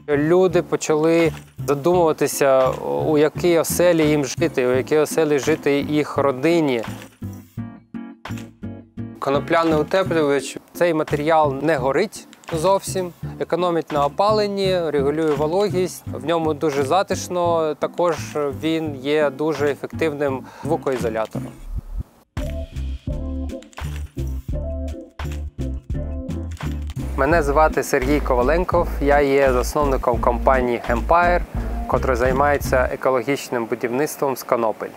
Люди почали задумуватися, у якій оселі їм жити, у якій оселі жити їх родині. Конопляний утеплювач – цей матеріал не горить зовсім, економить на опаленні, регулює вологість, в ньому дуже затишно, також він є дуже ефективним звукоізолятором. Мене звати Сергій Коваленков, я є засновником компанії Empire, котра займається екологічним будівництвом з конопель.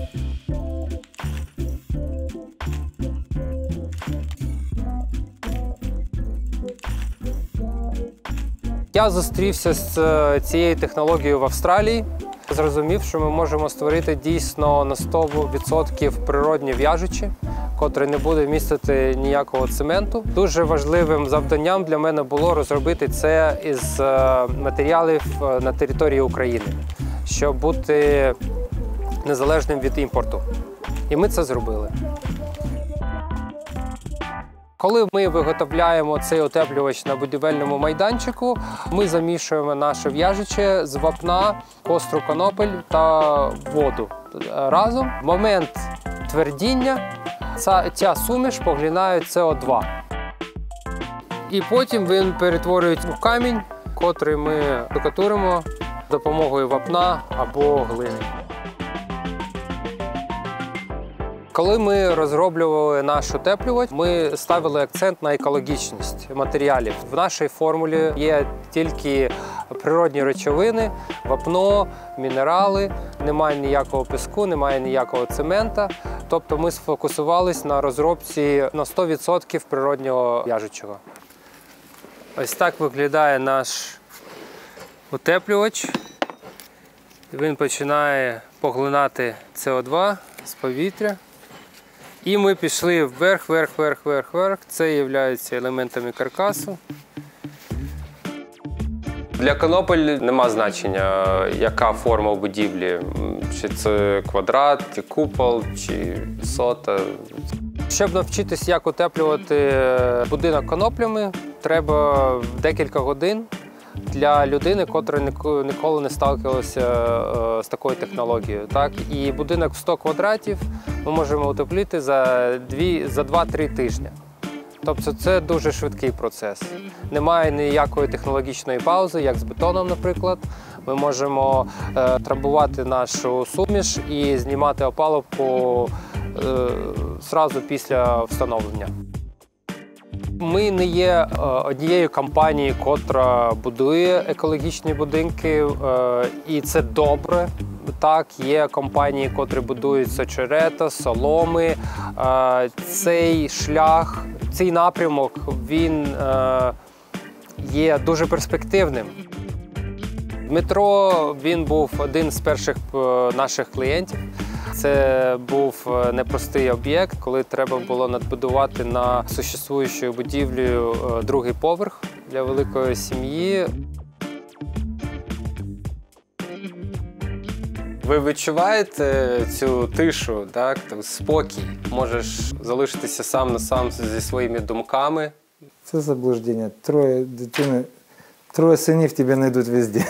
Я зустрівся з цією технологією в Австралії. Зрозумів, що ми можемо створити дійсно на 100% природні в'яжучі, котре не буде містити ніякого цементу. Дуже важливим завданням для мене було розробити це із матеріалів на території України, щоб бути незалежним від імпорту. І ми це зробили. Коли ми виготовляємо цей утеплювач на будівельному майданчику, ми замішуємо наше в'яжуче з вапна, костру конопель та воду разом. В момент твердіння ця суміш поглинає СО2. І потім він перетворюється в камінь, котрий ми штукатуримо з допомогою вапна або глини. Коли ми розроблювали наш утеплювач, ми ставили акцент на екологічність матеріалів. В нашій формулі є тільки природні речовини, вапно, мінерали, немає ніякого піску, немає ніякого цемента. Тобто ми сфокусувалися на розробці на 100% природнього в'яжучого. Ось так виглядає наш утеплювач. Він починає поглинати СО2 з повітря. І ми пішли вверх, вверх, вверх, вверх, вверх. Це є елементами каркасу. Для конопель нема значення, яка форма будівлі. Чи це квадрат, чи купол, чи сота. Щоб навчитись, як утеплювати будинок коноплями, треба декілька годин. Для людини, котра ніколи не сталкивалася з такою технологією. Так? І будинок в 100 квадратів ми можемо утеплити за 2-3 тижні. Тобто це дуже швидкий процес. Немає ніякої технологічної паузи, як з бетоном, наприклад. Ми можемо трамбувати нашу суміш і знімати опалубку одразу після встановлення. Ми не є однією компанією, котра будує екологічні будинки, і це добре. Так, є компанії, котрі будують з очерета, соломи. Цей шлях, цей напрямок, він є дуже перспективним. Дмитро, він був один з перших наших клієнтів. Це був непростий об'єкт, коли треба було надбудувати на существуючою будівлею другий поверх для великої сім'ї. Ви відчуваєте цю тишу, так? Спокій? Можеш залишитися сам на сам зі своїми думками? Це заблуждення. Троє синів тебе знайдуть везде.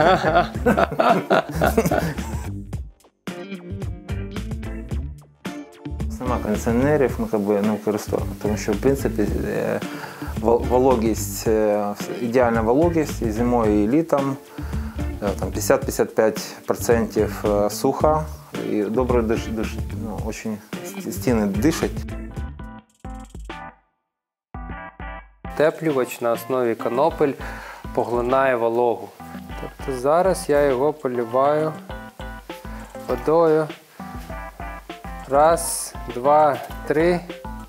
Нема кондиціонерів, не використовуємо, тому що, в принципі, вологість, ідеальна вологість і зимою, і літом, там 50-55% сухо, і добре дишить, дуже стіни дишать. Утеплювач на основі конопель поглинає вологу. Тобто зараз я його поливаю водою. Раз, два, три.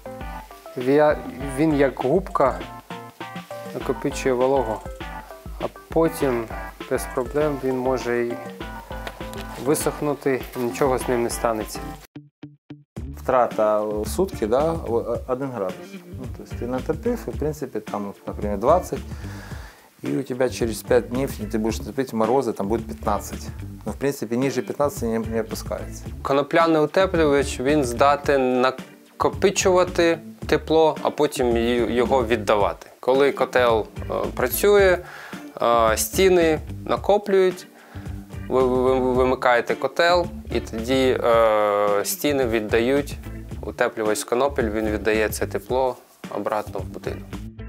Він як губка накопичує вологу, а потім без проблем він може і висохнути, і нічого з ним не станеться. Втрата в сутки, да, 1 градус. То есть ты натопив, и в принципе там, например, 20, и у тебя через 5 дней ты будешь топить морозы, там будет 15. Но в принципе ниже 15 не опускается. Конопляний утеплювач, він здатен накопичувати тепло, а потім його віддавати. Коли котел працює, Стіни накоплюють, ви вимикаєте котел, і тоді стіни віддають, утеплювач з конопель, він віддає це тепло обратно в будинок.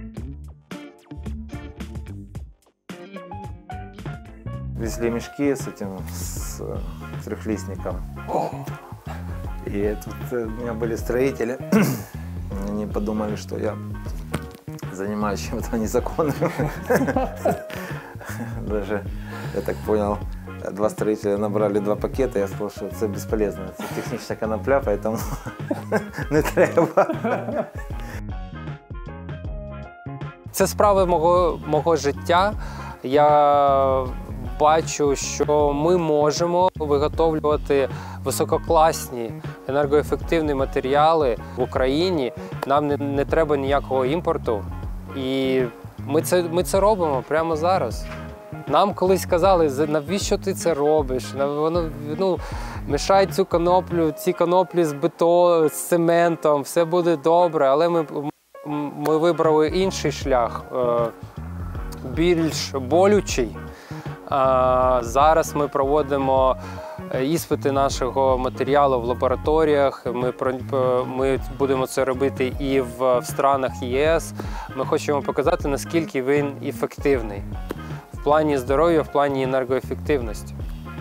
Везли мешки с этим, с трехлистником. И тут у меня были строители, они подумали, что я занимаюсь чем-то незаконным. Даже, я так понял, два строителя набрали 2 пакета, я сказал, что это бесполезно, это техническая конопля, поэтому не треба. Це справа мого життя. Я бачу, що ми можемо виготовлювати висококласні енергоефективні матеріали в Україні. Нам не треба ніякого імпорту. І ми це робимо прямо зараз. Нам колись казали, навіщо ти це робиш? Мішай цю коноплю, ці коноплі з бетоном, з цементом, все буде добре. Але ми вибрали інший шлях, більш болючий. Зараз ми проводимо іспити нашого матеріалу в лабораторіях. Ми будемо це робити і в странах ЄС. Ми хочемо показати, наскільки він ефективний в плані здоров'я, в плані енергоефективності.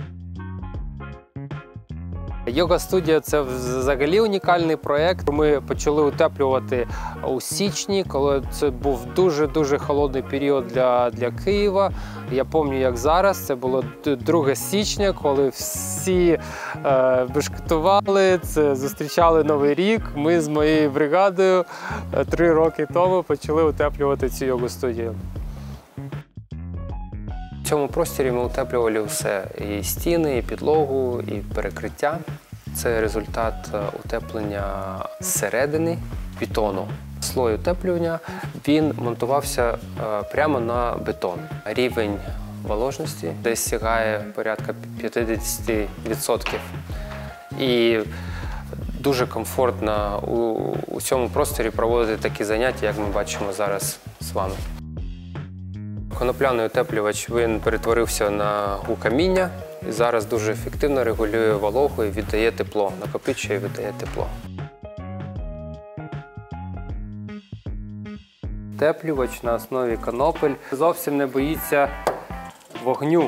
Йога-студія – це взагалі унікальний проєкт. Ми почали утеплювати у січні, коли це був дуже-дуже холодний період для Києва. Я пам'ятаю, як зараз, це було 2 січня, коли всі бешкетували, зустрічали Новий рік. Ми з моєю бригадою 3 роки тому почали утеплювати цю йога-студію. В цьому просторі ми утеплювали все – і стіни, і підлогу, і перекриття. Це результат утеплення зсередини бетону. Слой утеплювання, він монтувався прямо на бетон. Рівень вологості десь сягає порядка 50%. І дуже комфортно у цьому просторі проводити такі заняття, як ми бачимо зараз з вами. Конопляний утеплювач, він перетворився у каміння і зараз дуже ефективно регулює вологу і віддає тепло, накопичує і віддає тепло. Утеплювач на основі конопель зовсім не боїться вогню.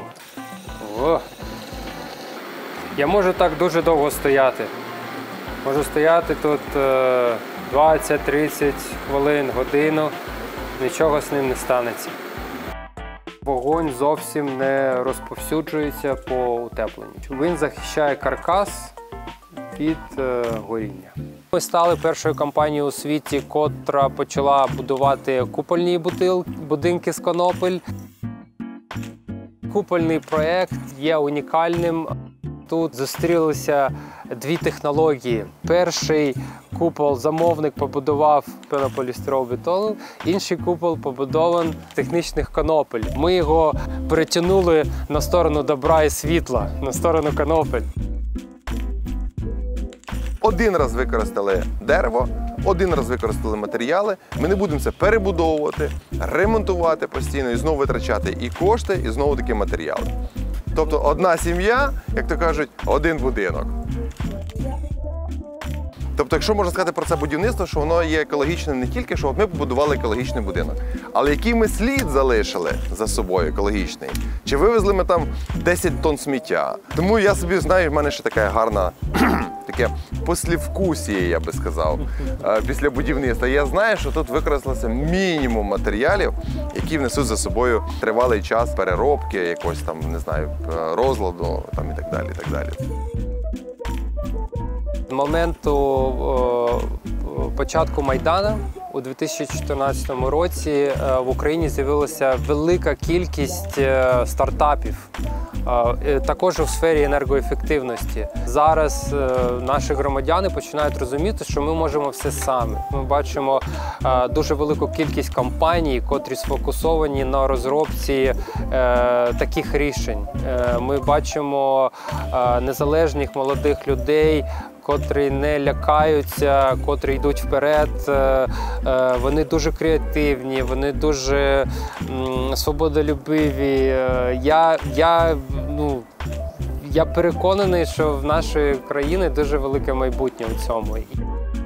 Я можу так дуже довго стояти. Можу стояти тут 20-30 хвилин, годину, нічого з ним не станеться. Вогонь зовсім не розповсюджується по утепленню. Він захищає каркас від горіння. Ми стали першою компанією у світі, котра почала будувати купольні будинки з конопель. Купольний проєкт є унікальним. Тут зустрілися 2 технології. Перший купол замовник побудував пенополістирол-бетону, інший купол побудований з технічних конопель. Ми його перетягнули на сторону добра і світла, на сторону конопель. Один раз використали дерево, один раз використали матеріали. Ми не будемо це перебудовувати, ремонтувати постійно і знову витрачати і кошти, і знову таки матеріали. Тобто одна сім'я, як то кажуть, один будинок. Тобто, якщо можна сказати про це будівництво, що воно є екологічним не тільки, що от ми побудували екологічний будинок, але який ми слід залишили за собою екологічний. Чи вивезли ми там 10 тонн сміття. Тому я собі знаю, в мене ще така гарна, таке послівкусіє, я би сказав, після будівництва. Я знаю, що тут використалося мінімум матеріалів, які внесуть за собою тривалий час переробки, якогось там, не знаю, розладу там, і так далі, і так далі. З моменту початку Майдану у 2014 році в Україні з'явилася велика кількість стартапів, також у сфері енергоефективності. Зараз наші громадяни починають розуміти, що ми можемо все самі. Ми бачимо дуже велику кількість компаній, котрі сфокусовані на розробці таких рішень. Ми бачимо незалежних молодих людей, котрі не лякаються, котрі йдуть вперед. Вони дуже креативні, вони дуже свободолюбиві. Я переконаний, що в нашої країни дуже велике майбутнє в цьому.